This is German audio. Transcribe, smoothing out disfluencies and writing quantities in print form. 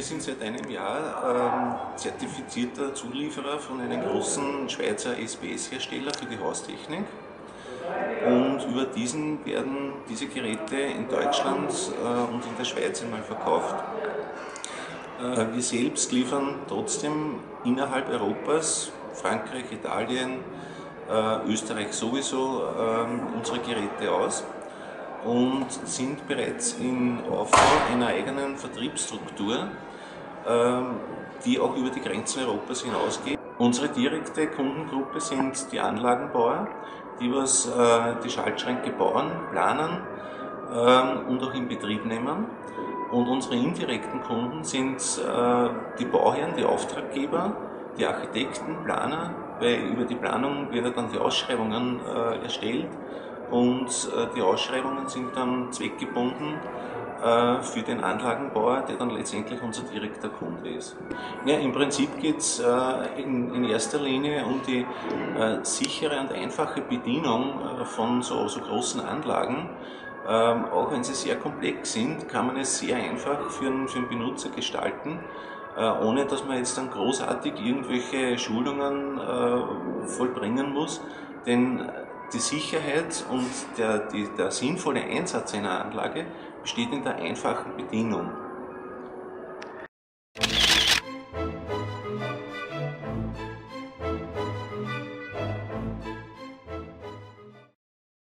Wir sind seit einem Jahr zertifizierter Zulieferer von einem großen Schweizer SPS-Hersteller für die Haustechnik. Und über diesen werden diese Geräte in Deutschland und in der Schweiz einmal verkauft. Wir selbst liefern trotzdem innerhalb Europas, Frankreich, Italien, Österreich sowieso, unsere Geräte aus und sind bereits im Aufbau einer eigenen Vertriebsstruktur, die auch über die Grenzen Europas hinausgeht. Unsere direkte Kundengruppe sind die Anlagenbauer, die die Schaltschränke bauen, planen und auch in Betrieb nehmen. Und unsere indirekten Kunden sind die Bauherren, die Auftraggeber, die Architekten, Planer, weil über die Planung werden dann die Ausschreibungen erstellt und die Ausschreibungen sind dann zweckgebunden für den Anlagenbauer, der dann letztendlich unser direkter Kunde ist. Ja, im Prinzip geht es in erster Linie um die sichere und einfache Bedienung von so großen Anlagen. Auch wenn sie sehr komplex sind, kann man es sehr einfach für einen Benutzer gestalten, ohne dass man jetzt dann großartig irgendwelche Schulungen vollbringen muss. Denn die Sicherheit und der sinnvolle Einsatz einer Anlage besteht in der einfachen Bedienung.